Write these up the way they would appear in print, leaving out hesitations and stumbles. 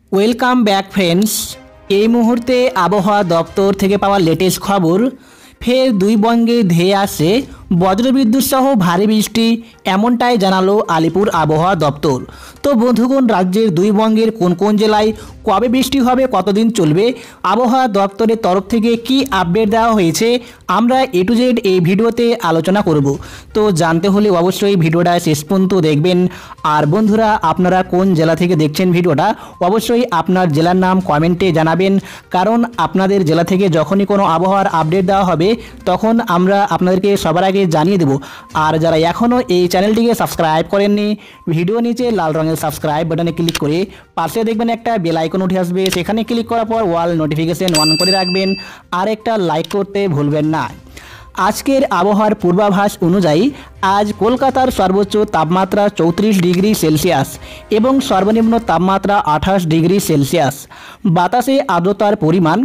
Welcome back friends. এই মুহূর্তে আবহাওয়া দপ্তর থেকে পাওয়া লেটেস্ট খবর, ফের দুই বঙ্গে ধেয়ে আসছে বজ্রবিদ্যুৎ সহ ভারী বৃষ্টি, এমনটাই জানালো আলিপুর আবহাওয়া দপ্তর। তো বন্ধুগণ, রাজ্যের দুই বঙ্গের কোন কোন জেলায় কবে বৃষ্টি হবে, কতদিন চলবে, আবহাওয়া দপ্তরের তরফ থেকে কি আপডেট দেওয়া হয়েছে, আমরা এ টু জেড এই ভিডিওতে আলোচনা করব। তো জানতে হলে অবশ্যই ভিডিওটা শেষ পর্যন্ত দেখবেন। আর বন্ধুরা, আপনারা কোন জেলা থেকে দেখছেন ভিডিওটা, অবশ্যই আপনার জেলার নাম কমেন্টে জানাবেন, কারণ আপনাদের জেলা থেকে যখনই কোনো আবহাওয়ার আপডেট দেওয়া হবে তখন আমরা আপনাদেরকে সবার আগে জানিয়ে দেব। আর যারা এখনও এই চ্যানেলটিকে সাবস্ক্রাইব করেননি, ভিডিও নিচে লাল রঙের সাবস্ক্রাইব বাটনে ক্লিক করে পাশে দেখবেন একটা বেল আইকন উঠে আসবে, সেখানে ক্লিক করার পর অল নোটিফিকেশন অন করে রাখবেন, আর একটা লাইক করতে ভুলবেন না। আজকের আবহাওয়ার পূর্বাভাস অনুযায়ী আজ কলকাতার সর্বোচ্চ তাপমাত্রা 34 ডিগ্রি সেলসিয়াস এবং সর্বনিম্ন তাপমাত্রা 28 ডিগ্রি সেলসিয়াস। বাতাসে আর্দ্রতার পরিমাণ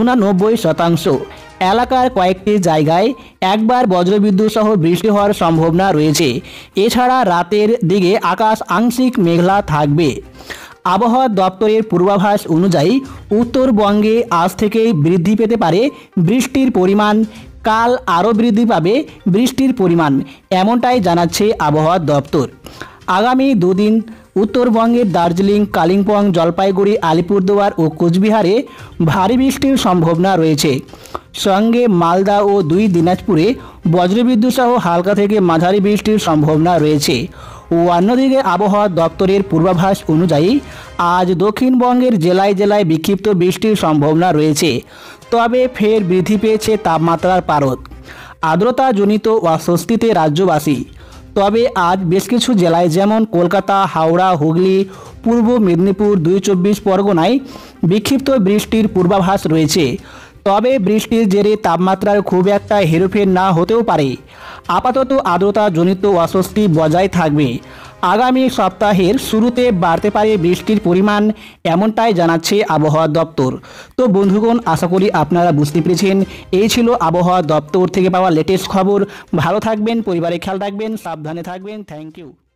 89%। এলাকার কয়েকটি জায়গায় একবার বজ্রবিদ্যুৎ সহ বৃষ্টি হওয়ার সম্ভাবনা রয়েছে। এছাড়া রাতের দিকে আকাশ আংশিক মেঘলা থাকবে। আবহাওয়া দপ্তরের পূর্বাভাস অনুযায়ী উত্তরবঙ্গে আজ থেকেই বৃদ্ধি পেতে পারে বৃষ্টির পরিমাণ, কাল আরও বৃদ্ধি পাবে বৃষ্টির পরিমাণ, এমনটাই জানাচ্ছে আবহাওয়া দপ্তর। আগামী দুদিন উত্তরবঙ্গের দার্জিলিং, কালিম্পং, জলপাইগুড়ি, আলিপুরদুয়ার ও কোচবিহারে ভারী বৃষ্টির সম্ভাবনা রয়েছে। সঙ্গে মালদা ও দিনাজপুরে বজ্রবিদ্যুৎ সহ হালকা থেকে মাঝারি বৃষ্টির সম্ভাবনা রয়েছে। ও অন্যদিকে আবহাওয়া দপ্তরের পূর্বাভাস অনুযায়ী আজ দক্ষিণবঙ্গের জেলায় জেলায় বিক্ষিপ্ত বৃষ্টির সম্ভাবনা রয়েছে। তবে ফের বৃদ্ধি পেয়েছে তাপমাত্রার পারদ। আর্দ্রতাজনিত অস্বস্তিতে রাজ্যবাসী। তবে আজ বেশ কিছু জেলায় যেমন কলকাতা, হাওড়া, হুগলি, পূর্ব মেদিনীপুর, 24 পরগনায় বিক্ষিপ্ত বৃষ্টির পূর্বাভাস রয়েছে। তবে বৃষ্টির জেরে তাপমাত্রার খুব একটা হেরফের না হতেও পারে। আপাতত আর্দ্রতাজনিত অস্বস্তি বজায় থাকবে। আগামী সপ্তাহের শুরুতে বাড়তে পারে বৃষ্টির পরিমাণ, এমনটাই জানাচ্ছে আবহাওয়া দপ্তর। তো বন্ধুগণ, আশা করি আপনারা বুঝতে পেরেছেন। এই ছিল আবহাওয়া দপ্তর থেকে পাওয়া লেটেস্ট খবর। ভালো থাকবেন, পরিবারে খেয়াল রাখবেন, সাবধানে থাকবেন। Thank you.